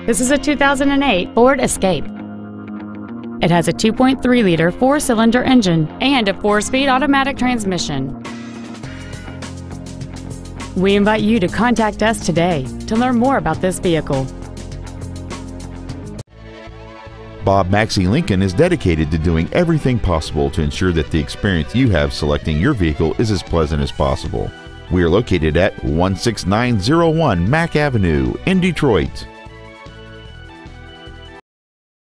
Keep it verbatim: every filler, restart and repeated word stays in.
This is a two thousand eight Ford Escape. It has a two point three liter four-cylinder engine and a four-speed automatic transmission. We invite you to contact us today to learn more about this vehicle. Bob Maxey Lincoln is dedicated to doing everything possible to ensure that the experience you have selecting your vehicle is as pleasant as possible. We are located at one six nine zero one Mack Avenue in Detroit.